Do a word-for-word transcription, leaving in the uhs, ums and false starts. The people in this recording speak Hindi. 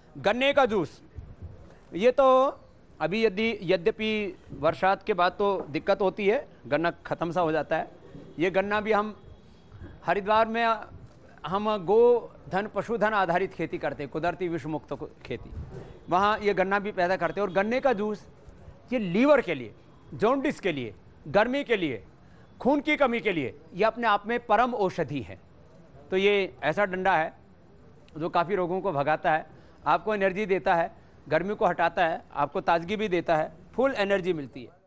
गन्ने का जूस, ये तो अभी यदि यद्यपि बरसात के बाद तो दिक्कत होती है, गन्ना ख़त्म सा हो जाता है। ये गन्ना भी हम हरिद्वार में हम गोधन पशुधन आधारित खेती करते हैं, कुदरती विषमुक्त खेती, वहाँ ये गन्ना भी पैदा करते हैं। और गन्ने का जूस ये लीवर के लिए, जॉन्डिस के लिए, गर्मी के लिए, खून की कमी के लिए ये अपने आप में परम औषधि है। तो ये ऐसा डंडा है जो काफ़ी रोगों को भगाता है, आपको एनर्जी देता है, गर्मी को हटाता है, आपको ताजगी भी देता है, फुल एनर्जी मिलती है।